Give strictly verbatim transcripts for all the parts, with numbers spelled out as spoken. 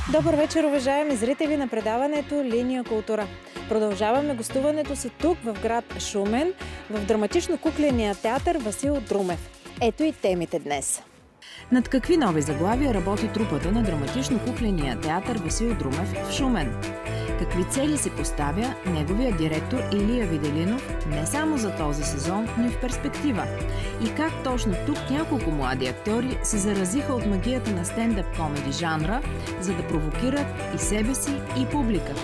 Добър вечер, уважаеми зрители на предаването Линия култура. Продължаваме гостуването си тук в град Шумен, в драматично-кукления театър Васил Друмев. Ето и темите днес. Над какви нови заглавия работи трупата на драматично-кукления театър Васил Друмев в Шумен? Какви цели се поставя неговия директор Илия Виделинов не само за този сезон, но и в перспектива? И как точно тук няколко млади актьори се заразиха от магията на стендъп комеди жанра, за да провокират и себе си, и публиката?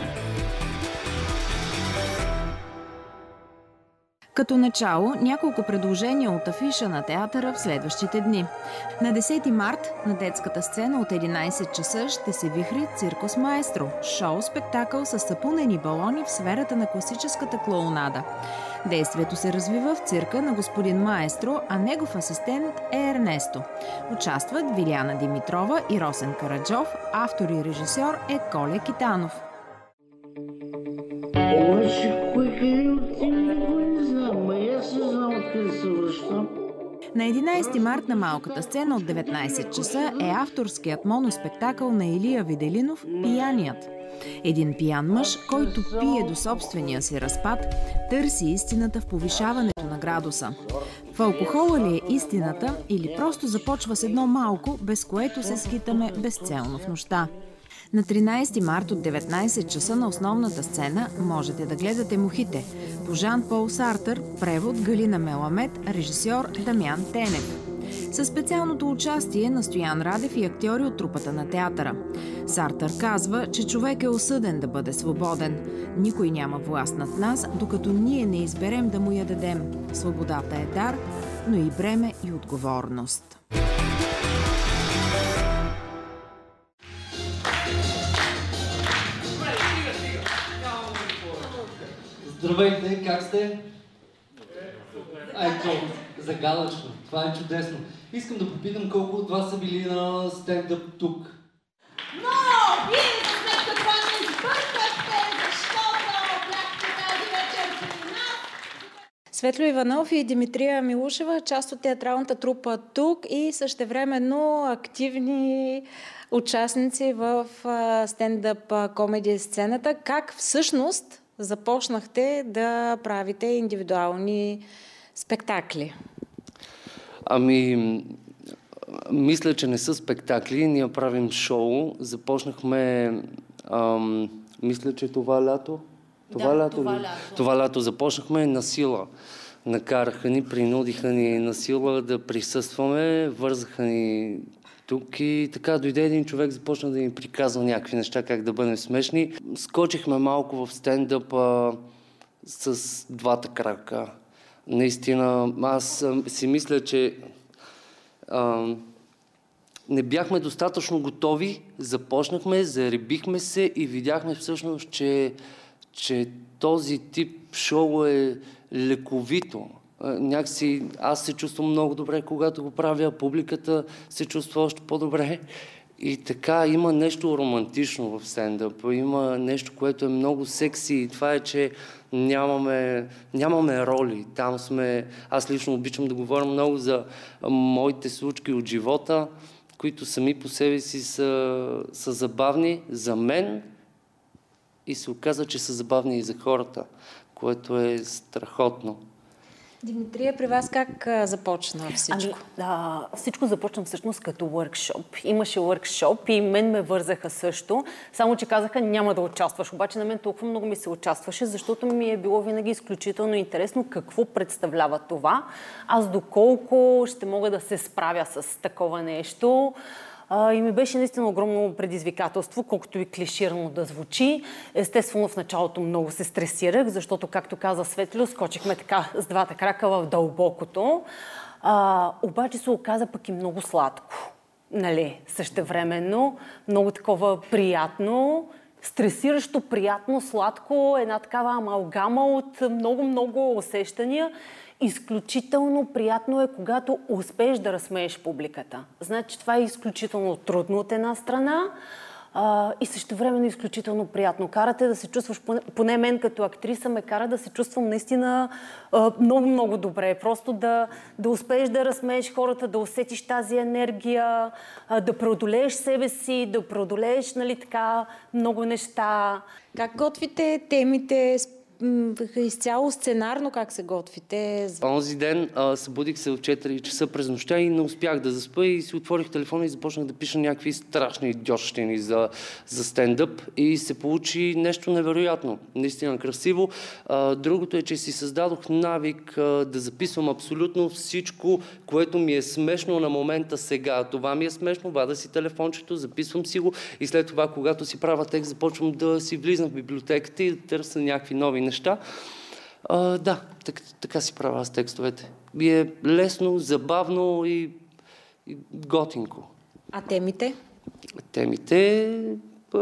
Като начало, няколко предложения от афиша на театъра в следващите дни. На десети март на детската сцена от единайсет часа ще се вихри Циркус Маестро – шоу-спектакъл с сапунени балони в сферата на класическата клоунада. Действието се развива в цирка на господин Маестро, а негов асистент е Ернесто. Участват Виляна Димитрова и Росен Караджов, автор и режисьор е Коля Китанов. На единайсети март на малката сцена от деветнайсет часа е авторският моноспектакъл на Илия Виделинов «Пияният». Един пиян мъж, който пие до собствения си разпад, търси истината в повишаването на градуса. В алкохола ли е истината или просто започва с едно малко, без което се скитаме безцелно в нощта? На тринайсети март от деветнайсет часа на основната сцена можете да гледате Мухите по Жан-Пол Сартър, превод Галина Меламед, режисьор Дамян Тенев. Със специалното участие на Стоян Радев и актьори от трупата на театъра. Сартър казва, че човек е осъден да бъде свободен. Никой няма власт над нас, докато ние не изберем да му я дадем. Свободата е дар, но и бреме и отговорност. Здравейте, как сте? Ето, загадъчно. Това е чудесно. Искам да попитам колко от вас са били на стендъп тук. Но, вие сме какво не сбъркахте, защото бяхте тази вечер при нас. Светло Иванов и Димитрия Милушева, част от театралната трупа тук и същевременно активни участници в стендъп комеди сцената. Как всъщност започнахте да правите индивидуални спектакли? Ами, мисля, че не са спектакли. Ние правим шоу. Започнахме, ам, мисля, че това лято. Това, да, лято, това ли? лято. Това лято започнахме на сила. Накараха ни, принудиха ни на сила да присъстваме, вързаха ни тук и така дойде един човек, започна да ни приказва някакви неща, как да бъдем смешни. Скочихме малко в стендъпа с двата крака. Наистина, аз а, си мисля, че а, не бяхме достатъчно готови, започнахме, заребихме се и видяхме всъщност, че, че този тип шоу е лековито. Някакси аз се чувствам много добре, когато го правя, публиката се чувства още по-добре. И така има нещо романтично в стендъп, има нещо, което е много секси и това е, че нямаме, нямаме роли. Там сме, аз лично обичам да говоря много за моите случки от живота, които сами по себе си са, са забавни за мен и се оказа, че са забавни и за хората, което е страхотно. Димитрия, при вас как а, започна всичко? Ами, а, всичко започна всъщност като workshop. Имаше workshop и мен ме вързаха също, само че казаха няма да участваш. Обаче на мен толкова много ми се участваше, защото ми е било винаги изключително интересно какво представлява това. Аз доколко ще мога да се справя с такова нещо. Uh, и ми беше наистина огромно предизвикателство, колкото и клиширано да звучи. Естествено, в началото много се стресирах, защото, както каза Светлю, скочихме така с двата крака в дълбокото. Uh, обаче се оказа пък и много сладко. Нали, същевременно, много такова приятно, стресиращо, приятно, сладко, една такава амалгама от много-много усещания. Изключително приятно е, когато успееш да разсмееш публиката. Значи това е изключително трудно от една страна, а, и същевременно изключително приятно. Карате да се чувстваш, поне, поне мен като актриса ме кара да се чувствам наистина много-много добре. Просто да, да успееш да разсмееш хората, да усетиш тази енергия, а, да преодолееш себе си, да преодолееш, нали, така много неща. Как готвите темите? Изцяло сценарно как се готвите? Онзи ден а, събудих се в четири часа през нощта и не успях да заспа и си отворих телефона и започнах да пиша някакви страшни идиотщини за, за стендъп и се получи нещо невероятно. Наистина красиво. А, другото е, че си създадох навик а, да записвам абсолютно всичко, което ми е смешно на момента сега. Това ми е смешно, вада си телефончето, записвам си го и след това, когато си правя текст, започвам да си влизам в библиотеката и да търся някакви нови неща. А, да, так, така си правя аз текстовете. И е лесно, забавно и, и готинко. А темите? Темите... А,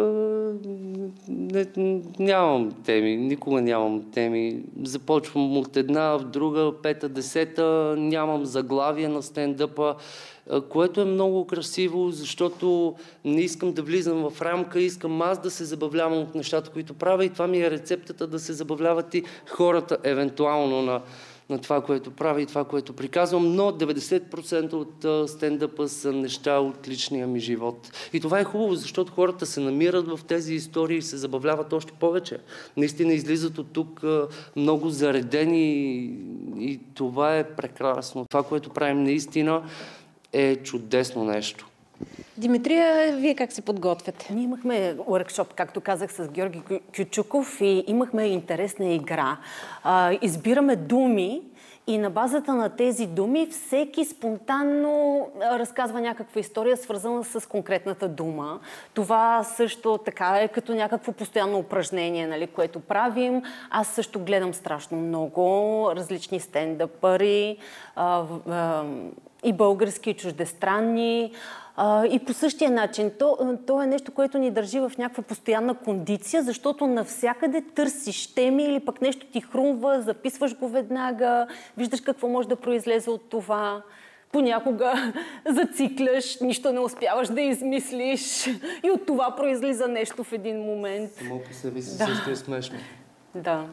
не, нямам теми, никога нямам теми. Започвам от една в друга, пета, десета, нямам заглавие на стендъпа, което е много красиво, защото не искам да влизам в рамка, искам аз да се забавлявам от нещата, които правя и това ми е рецептата да се забавляват и хората евентуално на, на това, което правя и това, което приказвам, но деветдесет процента от стендъпа са неща от личния ми живот. И това е хубаво, защото хората се намират в тези истории и се забавляват още повече. Наистина излизат от тук много заредени и, и това е прекрасно. Това, което правим наистина е чудесно нещо. Димитрия, вие как се подготвяте? Ние имахме уъркшоп, както казах, с Георги Кючуков и имахме интересна игра. А, избираме думи и на базата на тези думи всеки спонтанно разказва някаква история, свързана с конкретната дума. Това също така е като някакво постоянно упражнение, нали, което правим. Аз също гледам страшно много различни стендъпъри, а, а, и български, и чуждестранни. А, и по същия начин. То, то е нещо, което ни държи в някаква постоянна кондиция, защото навсякъде търсиш теми или пък нещо ти хрумва, записваш го веднага, виждаш какво може да произлезе от това. Понякога зацикляш, нищо не успяваш да измислиш и от това произлиза нещо в един момент. Само по себе си да. също е смешно. Да.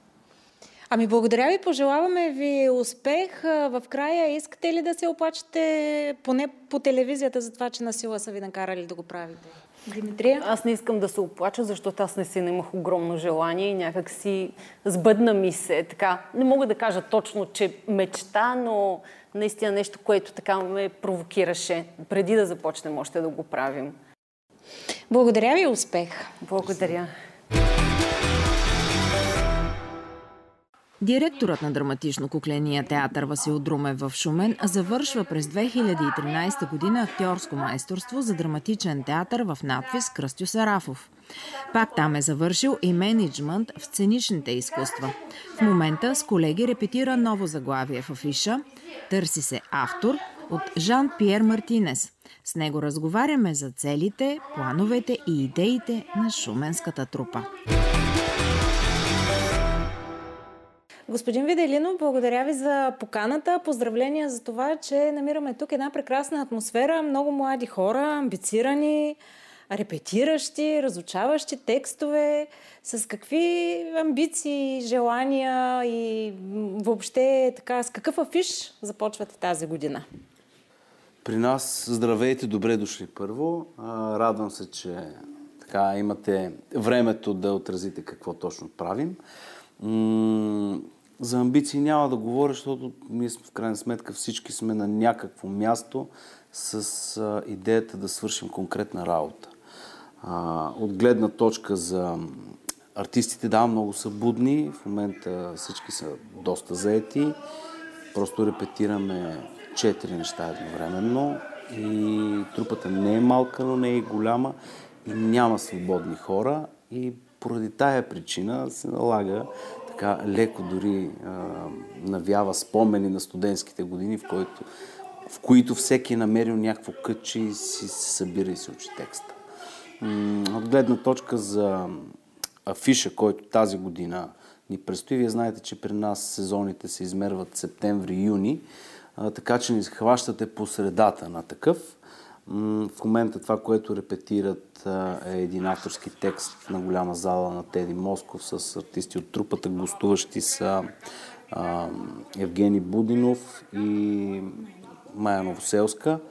Ами благодаря ви, пожелаваме ви успех. В края искате ли да се оплачете поне по телевизията за това, че насила са ви накарали да го правите? Димитрия? Аз не искам да се оплача, защото аз наистина имах огромно желание и някак си сбъдна ми се. Така, не мога да кажа точно, че мечта, но наистина нещо, което така ме провокираше преди да започнем още да го правим. Благодаря ви, успех! Благодаря. Директорът на драматично-кукления театър Васил Друмев в Шумен завършва през две хиляди и тринадесета година актьорско майсторство за драматичен театър в надпис Кръстю Сарафов. Пак там е завършил и мениджмънт в сценичните изкуства. В момента с колеги репетира ново заглавие в афиша «Търси се автор» от Жан-Пиер Мартинес. С него разговаряме за целите, плановете и идеите на шуменската трупа. Господин Виделинов, благодаря ви за поканата. Поздравления за това, че намираме тук една прекрасна атмосфера. Много млади хора, амбицирани, репетиращи, разучаващи текстове. С какви амбиции, желания и въобще така, с какъв афиш започвате тази година? При нас здравейте, добре дошли първо. Радвам се, че така имате времето да отразите какво точно правим. За амбиции няма да говоря, защото ние в крайна сметка всички сме на някакво място с идеята да свършим конкретна работа. От гледна точка за артистите, да, много са будни, в момента всички са доста заети, просто репетираме четири неща едновременно и трупата не е малка, но не е голяма и няма свободни хора и поради тая причина се налага така леко дори а, навява спомени на студентските години, в, който, в които всеки е намерил някакво кътче и си се събира и се учи текста. От гледна точка за афиша, който тази година ни предстои, вие знаете, че при нас сезоните се измерват септември-юни, така че ни хващате по средата на такъв. В момента това, което репетират, е един авторски текст на голяма зала на Теди Москов с артисти от трупата. Гостуващи са а, Евгений Будинов и Майя Новоселска.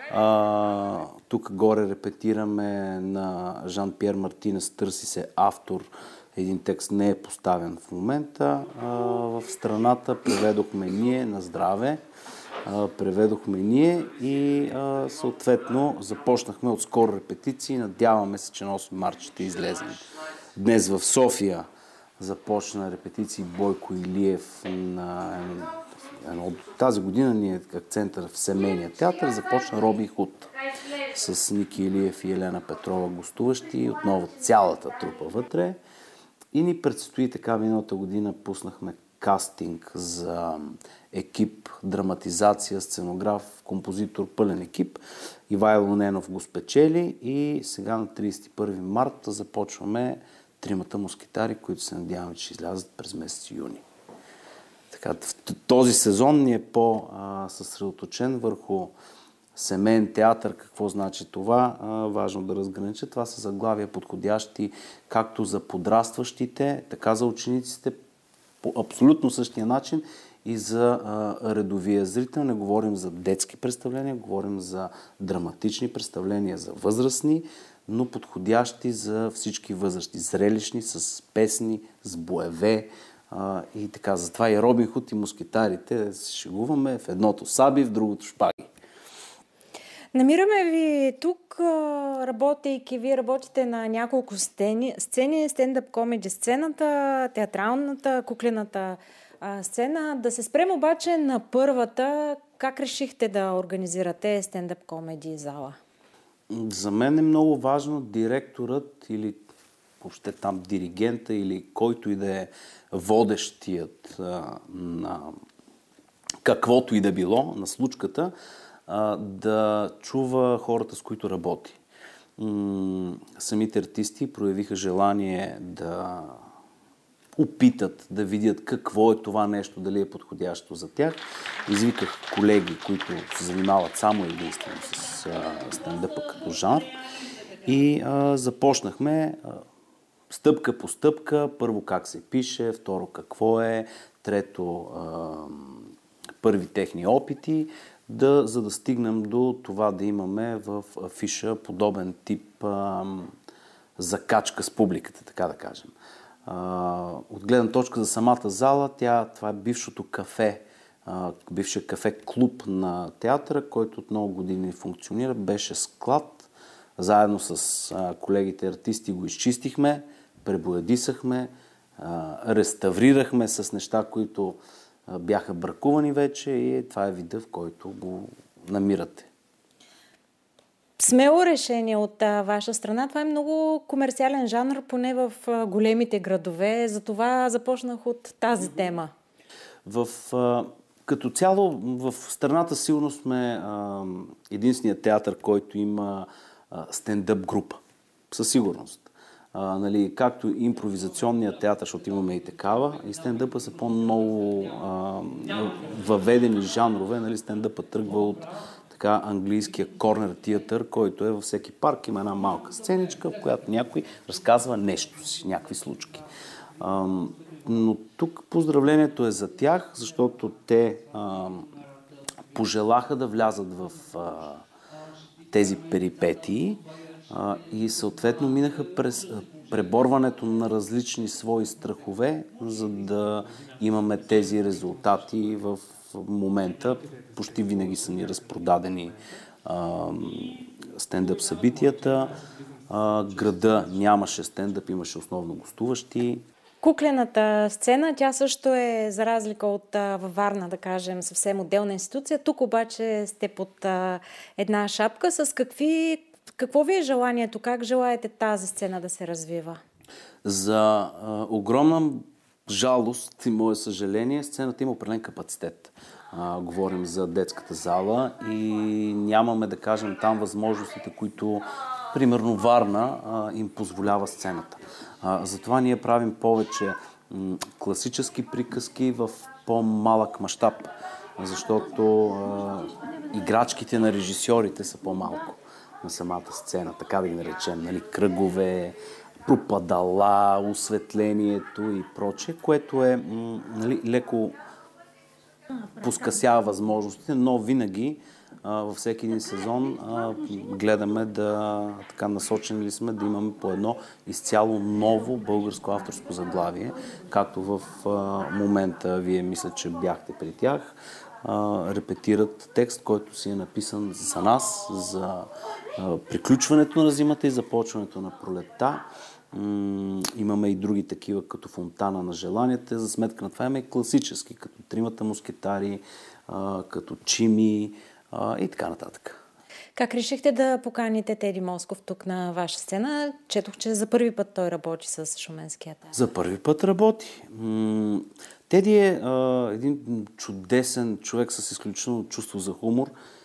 А, тук горе репетираме на Жан-Пьер Мартинес, търси се автор. Един текст не е поставен в момента. А, в страната преведохме ние на здраве. Преведохме ние и а, съответно започнахме от скоро репетиции. Надяваме се, че на осми март ще излезем. Днес в София започна репетиции Бойко Илиев на едно. Тази година ни е акцентър в семейния театър. Започна Робин Худ с Ники Илиев и Елена Петрова гостуващи. Отново цялата трупа вътре. И ни предстои така, миналата година пуснахме кастинг за екип, драматизация, сценограф, композитор, пълен екип. Ивайло Ненов го спечели и сега на тридесет и първи март започваме Тримата мускетари, които се надяваме, че ще излязат през месец юни. Така, този сезон ни е по-съсредоточен върху семейен театър. Какво значи това? Важно да разгранича. Това са заглавия подходящи както за подрастващите, така за учениците, по абсолютно същия начин и за а, редовия зрител. Не говорим за детски представления, говорим за драматични представления за възрастни, но подходящи за всички възрасти. Зрелищни, с песни, с боеве а, и така. Затова и Робин Худ и мускетарите се шегуваме в едното саби, в другото шпаги. Намираме ви тук, работейки, вие работите на няколко сцени, сцени стендъп комеди сцената, театралната, куклената а, сцена. Да се спрем обаче на първата. Как решихте да организирате стендъп комеди зала? За мен е много важно директорът или въобще там диригента или който и да е водещият а, на каквото и да било, на случката, да чува хората, с които работи. Самите артисти проявиха желание да опитат, да видят какво е това нещо, дали е подходящо за тях. Извиках колеги, които се занимават само единствено с стендъпа като жанр и а, започнахме а, стъпка по стъпка. Първо как се пише, второ какво е, трето а, първи техни опити, Да, за да стигнем до това да имаме в афиша подобен тип а, закачка с публиката, така да кажем. А, от гледна точка за самата зала, тя, това е бившото кафе, а, бившия кафе-клуб на театъра, който от много години функционира. Беше склад. Заедно с а, колегите артисти го изчистихме, пребоядисахме, а, реставрирахме с неща, които бяха бракувани вече и това е вида, в който го намирате. Смело решение от а, ваша страна. Това е много комерциален жанр, поне в а, големите градове. Затова започнах от тази тема. В, а, като цяло в страната сигурно сме а, единственият театър, който има а, стендъп група. Със сигурност. А, нали, както импровизационният театър, защото имаме и такава, и стендъпа са по-много а, въведени жанрове. Нали, стендъпа тръгва от така английския корнер театър, който е във всеки парк. Има една малка сценичка, в която някой разказва нещо си, някакви случки. А, но тук поздравлението е за тях, защото те а, пожелаха да влязат в а, тези перипетии а, и съответно минаха през преборването на различни свои страхове, за да имаме тези резултати в момента. Почти винаги са ни разпродадени а, стендъп събитията. А, града нямаше стендъп, имаше основно гостуващи. Куклената сцена, тя също е, за разлика от а, във Варна, да кажем, съвсем отделна институция. Тук обаче сте под а, една шапка. С какви, какво ви е желанието? Как желаете тази сцена да се развива? За а, огромна жалост и мое съжаление, сцената има определен капацитет. А, говорим за детската зала и нямаме, да кажем, там възможностите, които, примерно, Варна а, им позволява сцената. А, затова ние правим повече м, класически приказки в по-малък мащаб, защото а, играчките на режисьорите са по-малко на самата сцена, така да ги наречем, нали, кръгове, пропадала, осветлението и прочее, което е м, нали, леко поскъсява възможностите, но винаги а, във всеки един сезон а, гледаме да, така насочени ли сме да имаме по едно изцяло ново българско авторско заглавие, както в а, момента, вие мисля, че бяхте при тях, а, репетират текст, който си е написан за нас, за а, приключването на зимата и започването на пролетта. М- имаме и други такива, като Фонтана на желанията. За сметка на това имаме и класически, като Тримата мускетари, а, като Чими а, и така нататък. Как решихте да поканите Теди Москов тук на ваша сцена? Четох, че за първи път той работи с Шуменския театър. За първи път работи. М- Теди е а, един чудесен човек с изключително чувство за хумор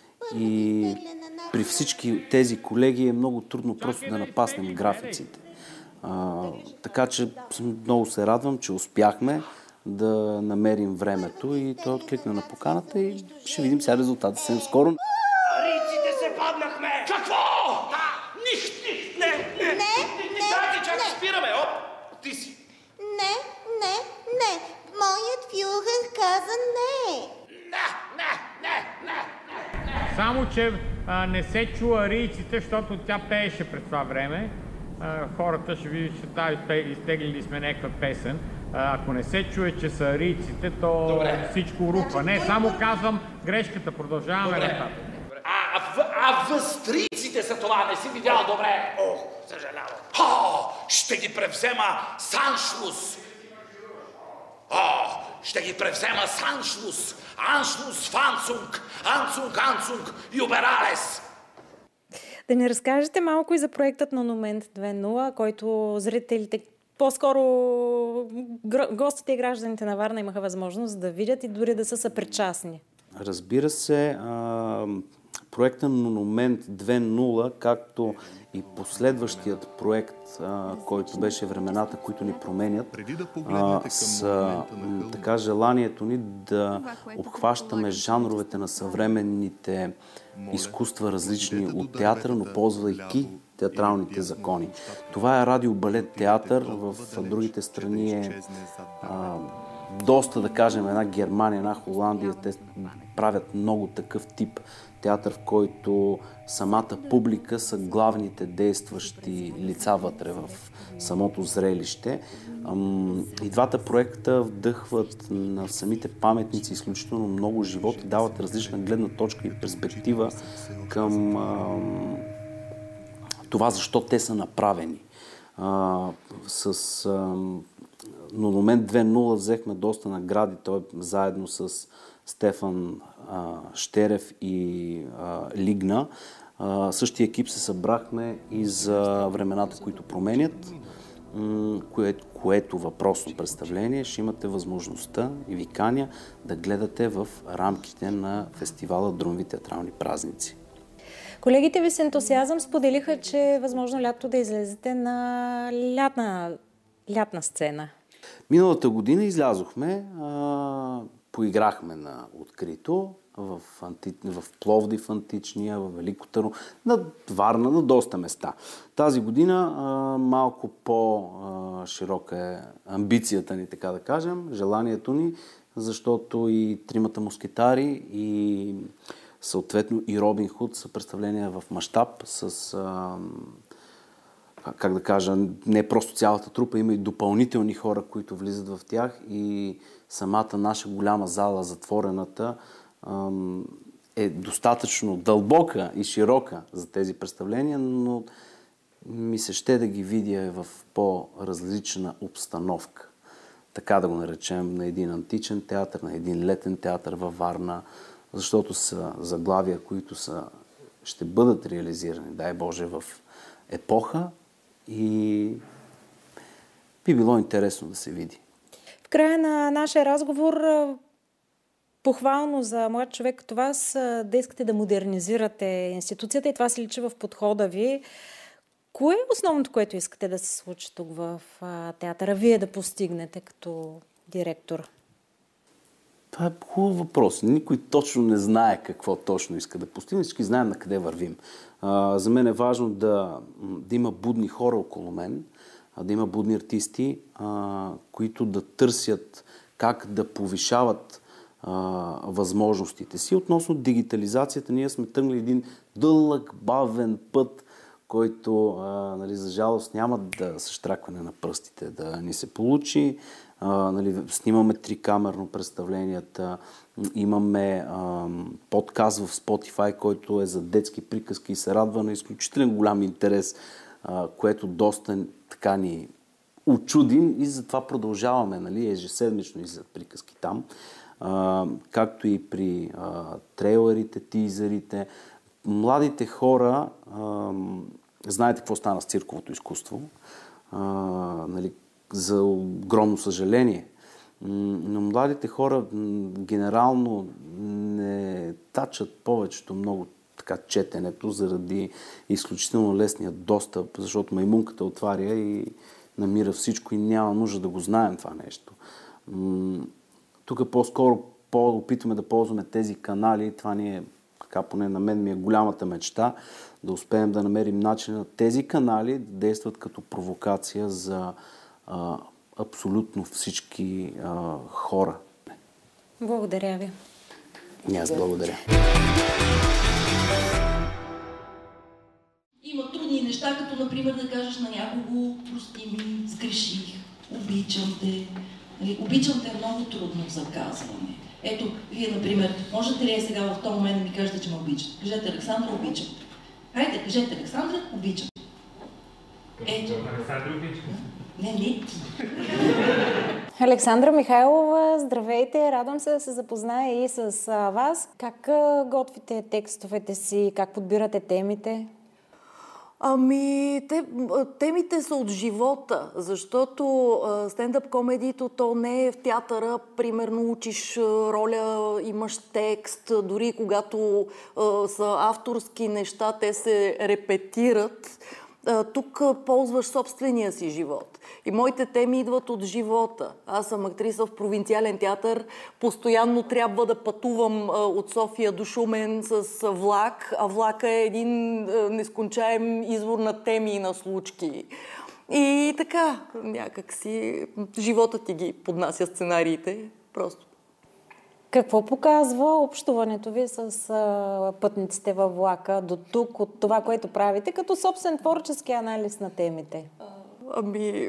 и при всички тези колеги е много трудно просто да напаснем графиците. А, така че много се радвам, че успяхме да намерим времето и той откликна на поканата и ще видим сега резултата съвсем скоро. Арийците се паднахме! Какво? Да! Нихт, нихт, не, не! Не, не, Чакай, чакай, не. спираме, оп! Ти си! Не, не, не. Моят фюрер каза не. Не, не, не, не! Само, че а, не се чу арийците, защото тя пееше през това време. А, хората ще видят, че да, изтеглили сме някаква песен. А, ако не се чуе, че са арийците, то Добре. всичко рухва. Не, само казвам грешката. Продължаваме нататък. А, а, а възстрийците са това, не си видял добре. О, съжалявам. О, ще ги превзема Саншлус. О, ще ги превзема Саншлус. Аншлус, Фанцунг, Анцунг, Анцунг, Юбералес. Да ни разкажете малко и за проектът Монумент две нула, който зрителите, по-скоро гостите и гражданите на Варна имаха възможност да видят и дори да са съпричастни. Разбира се, а, проектът Монумент две нула, както и последващият проект, а, който беше Времената, които ни променят, а, с така желанието ни да обхващаме жанровете на съвременните изкуства, различни от театъра, но ползвайки театралните закони. Това е радио-балет театър, в другите страни е а, доста, да кажем, една Германия, една Холандия, те правят много такъв тип театър, в който самата публика са главните действащи лица вътре в самото зрелище. И двата проекта вдъхват на самите паметници изключително много живот и дават различна гледна точка и перспектива към ам, това, защо те са направени. А, с ам, Монумент две нула взехме доста награди, той заедно с Стефан а, Щерев и а, Лигна. А, същия екип се събрахме и за Времената, които променят, м- което, което въпросно представление ще имате възможността и ви каня да гледате в рамките на фестивала Друмови театрални празници. Колегите ви с ентусиазъм споделиха, че е възможно лято да излезете на лятна, лятна сцена. Миналата година излязохме, а, поиграхме на открито в, анти... в Пловдив античния, в Велико Търново, на Варна, на доста места. Тази година а, малко по-широка е амбицията ни, така да кажем, желанието ни, защото и Тримата мускетари и съответно и Робин Худ са представления в мащаб с... А, как да кажа, не просто цялата трупа, има и допълнителни хора, които влизат в тях и самата наша голяма зала, затворената, е достатъчно дълбока и широка за тези представления, но ми се ще да ги видя в по-различна обстановка. Така да го наречем, на един античен театър, на един летен театър във Варна, защото са заглавия, които са, ще бъдат реализирани, дай Боже, в епоха, и би било интересно да се види. В края на нашия разговор, похвално за млад човек като вас, да искате да модернизирате институцията и това се личи в подхода ви. Кое е основното, което искате да се случи тук в театъра, вие да постигнете като директор? Това е хубав въпрос. Никой точно не знае какво точно иска да постигне. Всички знаем на къде вървим. А, за мен е важно да, да има будни хора около мен, да има будни артисти, а, които да търсят как да повишават а, възможностите си. Относно дигитализацията, ние сме тръгнали един дълъг, бавен път, който, а, нали, за жалост, няма да съштракване на пръстите да ни се получи. А, нали, снимаме трикамерно представленията, имаме а, подкаст в Spotify, който е за детски приказки и се радва на изключителен голям интерес, а, което доста така ни учудим и затова продължаваме, нали, ежеседмично и за приказки там. А, както и при а, трейлерите, тизерите. Младите хора, а, знаете какво стана с цирковото изкуство, а, нали, за огромно съжаление. Но младите хора генерално не тачат повечето много така четенето заради изключително лесния достъп, защото маймунката отваря и намира всичко и няма нужда да го знаем това нещо. Тук по-скоро по-опитваме да ползваме тези канали. Това ни е, така поне на мен ми е голямата мечта, да успеем да намерим начин на тези канали да действат като провокация за а, абсолютно всички а, хора. Благодаря ви. И аз благодаря. Има трудни неща, като например да кажеш на някого: прости ми, сгреших, обичам те. Нали, обичам те е много трудно за казване. Ето, вие, например, можете ли сега в този момент да ми кажете, че ме обичате? Кажете: Александра, обичам. Хайде, кажете: Александра, обичам. Ето. Александра, обичам. Не, не. Александра Михайлова, здравейте! Радвам се да се запозная и с а, вас. Как а, готвите текстовете си? Как подбирате темите? Ами, те, темите са от живота, защото а, стендъп комедито то не е в театъра. Примерно учиш роля, имаш текст, дори когато а, са авторски неща, те се репетират. А, тук ползваш собствения си живот. И моите теми идват от живота. Аз съм актриса в провинциален театър. Постоянно трябва да пътувам а, от София до Шумен с а, влак, а влака е един а, нескончаем извор на теми и на случки. И така, някак си живота ти ги поднася сценариите. Просто. Какво показва общуването ви с а, пътниците във влака до тук, от това, което правите, като собствен творчески анализ на темите? Ами,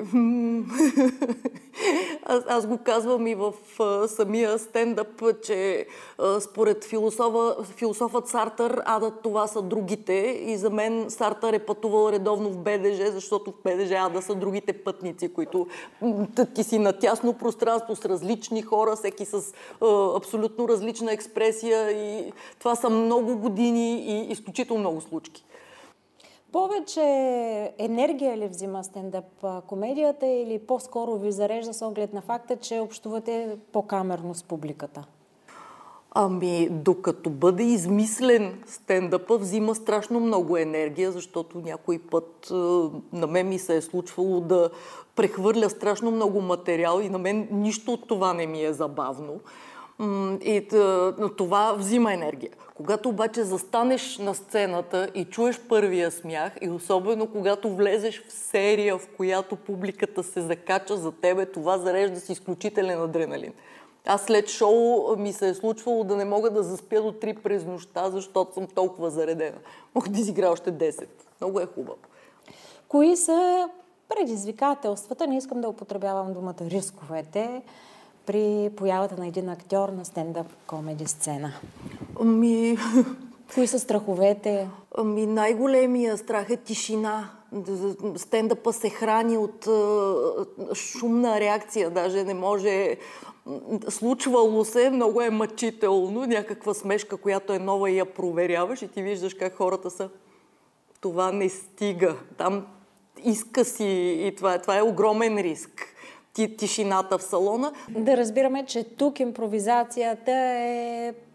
аз, аз го казвам и в а, самия стендъп, че а, според философа, философът Сартър, адът това са другите, и за мен Сартър е пътувал редовно в БДЖ, защото в БДЖ ада са другите пътници, които ти си на тясно пространство с различни хора, всеки с а, абсолютно различна експресия, и това са много години и изключително много случки. Повече енергия ли взима стендъп комедията или по-скоро ви зарежда с оглед на факта, че общувате по-камерно с публиката? Ами, докато бъде измислен стендъпа, взима страшно много енергия, защото някой път на мен ми се е случвало да прехвърля страшно много материал и на мен нищо от това не ми е забавно. И това взима енергия. Когато обаче застанеш на сцената и чуеш първия смях, и особено когато влезеш в серия, в която публиката се закача за тебе, това зарежда с изключителен адреналин. Аз след шоу ми се е случвало да не мога да заспя до три през нощта, защото съм толкова заредена. Мога да изигра още десет. Много е хубаво. Кои са предизвикателствата, не искам да употребявам думата рисковете, при появата на един актьор на стендъп комеди сцена? Ами... Кои са страховете? Ами най-големия страх е тишина. Стендъпа се храни от а, шумна реакция. Даже не може... Случвало се, много е мъчително. Някаква смешка, която е нова, и я проверяваш и ти виждаш как хората са. Това не стига. Там иска си, и това, това е огромен риск. Тишината в салона. Да разбираме, че тук импровизацията е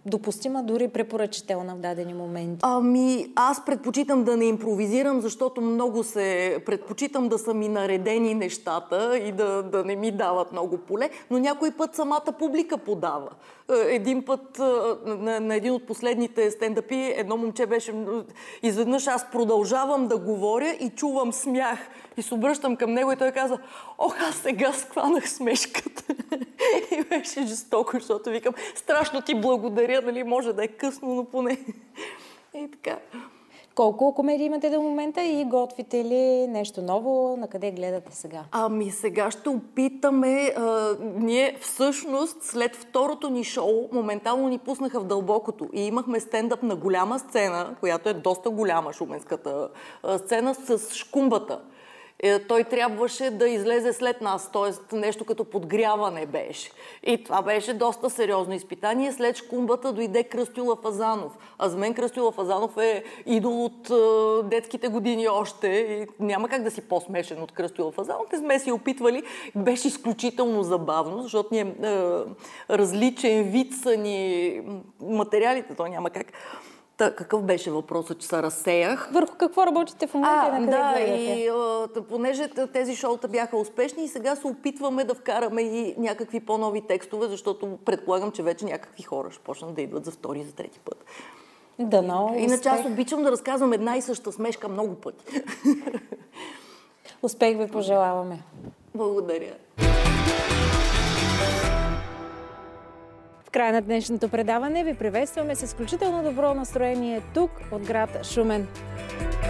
допустима, дори препоръчителна в дадени моменти? Ами, аз предпочитам да не импровизирам, защото много се... Предпочитам да са ми наредени нещата и да, да не ми дават много поле, но някой път самата публика подава. Един път на, на един от последните стендъпи едно момче беше... Изведнъж аз продължавам да говоря и чувам смях. И се обръщам към него и той каза: ох, аз сега схванах смешката. И беше жестоко, защото викам: страшно ти благодаря, нали, може да е късно, но поне... И така. Колко комедии имате до момента и готвите ли нещо ново? На къде гледате сега? Ами сега ще опитаме. А, ние всъщност след второто ни шоу моментално ни пуснаха в Дълбокото и имахме стендъп на голяма сцена, която е доста голяма, шуменската а, сцена, с Шкумбата. Той трябваше да излезе след нас, т.е. нещо като подгряване беше. И това беше доста сериозно изпитание. След Шкумбата дойде Кръстю Лафазанов. А за мен Кръстю Лафазанов е идол от е, детските години още. И няма как да си по-смешен от Кръстю Лафазанов. Не сме си опитвали. Беше изключително забавно, защото ние е, различен вид са ни материалите. То няма как. Та, какъв беше въпросът, че се разсеях? Върху какво работите в момента и на къде да, гледате? и а, понеже тези шоута бяха успешни и сега се опитваме да вкараме и някакви по-нови текстове, защото предполагам, че вече някакви хора ще почнат да идват за втори и за трети път. Дано, Иначе аз обичам да разказвам една и съща смешка много пъти. Успех ви пожелаваме. Благодаря. В края на днешното предаване ви приветстваме с изключително добро настроение тук от град Шумен.